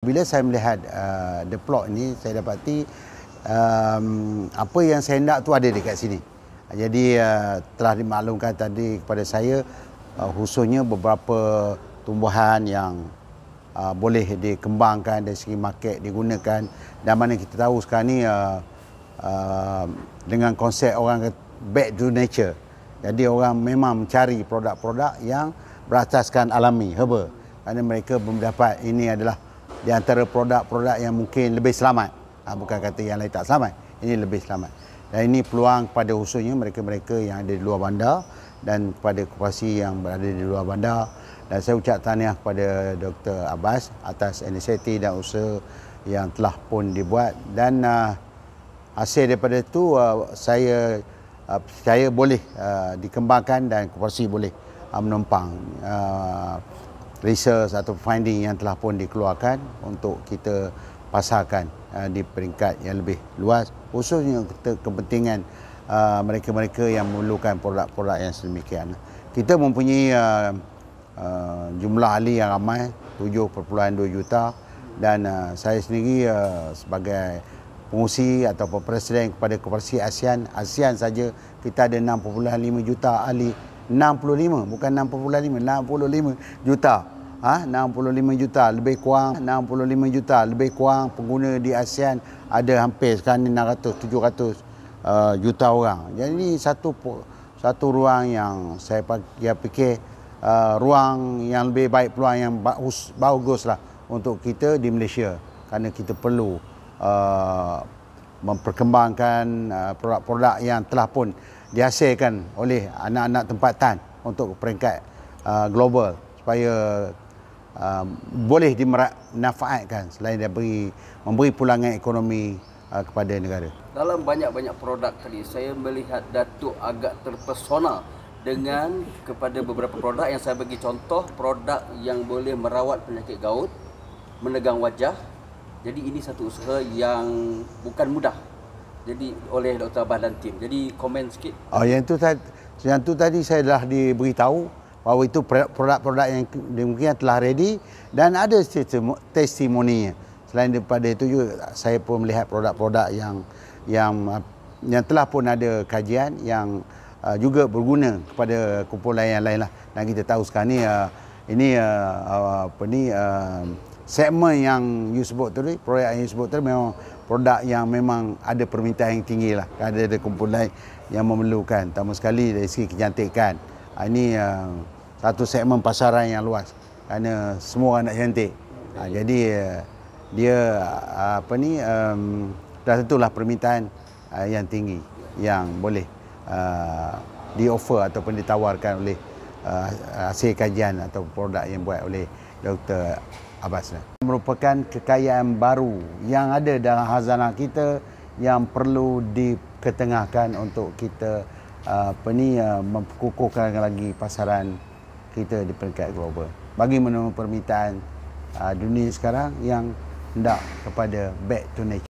bila saya melihat The Plot ini, saya dapati apa yang saya nak tu ada dekat sini. Jadi telah dimaklumkan tadi kepada saya khususnya beberapa tumbuhan yang boleh dikembangkan dari segi market digunakan, dan mana kita tahu sekarang ni dengan konsep orang back to nature. Jadi orang memang mencari produk-produk yang berasaskan alami, herba. Kerana mereka mendapat ini adalah di antara produk-produk yang mungkin lebih selamat. Bukan kata yang lain tak selamat, ini lebih selamat. Dan ini peluang pada khususnya mereka-mereka yang ada di luar bandar dan kepada koperasi yang berada di luar bandar. Dan saya ucap tahniah kepada Dr. Abbas atas inisiatif dan usaha yang telah pun dibuat. Dan hasil daripada itu saya boleh dikembangkan dan koperasi boleh menempang research atau finding yang telah pun dikeluarkan untuk kita pasarkan di peringkat yang lebih luas, khususnya kepentingan mereka-mereka yang memerlukan produk-produk yang sedemikian. Kita mempunyai jumlah ahli yang ramai, 7.2 juta, dan saya sendiri sebagai pengurusi atau presiden kepada koperasi ASEAN saja kita ada 6.5 juta ahli. 65 bukan 6.5, 65 juta. 65 juta lebih kurang, 65 juta lebih kurang pengguna di ASEAN, ada hampir sekarang ni 600-700 juta orang. Jadi ini satu ruang yang saya fikir ruang yang lebih baik, peluang yang baguslah untuk kita di Malaysia, kerana kita perlu memperkembangkan produk-produk yang telah pun dihasilkan oleh anak-anak tempatan untuk peringkat global, supaya boleh dimanfaatkan selain dari memberi pulangan ekonomi kepada negara. Dalam banyak-banyak produk tadi, saya melihat Datuk agak terpesona dengan kepada beberapa produk yang saya bagi contoh, produk yang boleh merawat penyakit gout, menegang wajah. Jadi ini satu usaha yang bukan mudah. Jadi oleh Dr. Abbas dan tim. Jadi komen sikit. Yang tu tadi saya dah diberitahu bahawa itu produk-produk yang mungkin telah ready dan ada testimoninya. Selain daripada itu juga saya pun melihat produk-produk yang telah pun ada kajian yang juga berguna kepada kumpulan yang lain lah. Dan kita tahu sekarang ni segmen yang you sebut tadi, produk yang you sebut tadi memang produk yang memang ada permintaan yang tinggi lah. Ada kumpulan yang memerlukan, terutama sekali dari segi kecantikan. Ini satu segmen pasaran yang luas kerana semua orang nak cantik. Jadi dia dah tentulah permintaan yang tinggi yang boleh di-offer ataupun ditawarkan oleh hasil kajian atau produk yang buat oleh Dr. Abbas. Merupakan kekayaan baru yang ada dalam khazanah kita yang perlu diketengahkan untuk kita memkukuhkan lagi pasaran kita di peringkat global. Bagi menurut permintaan dunia sekarang yang hendak kepada back to nature.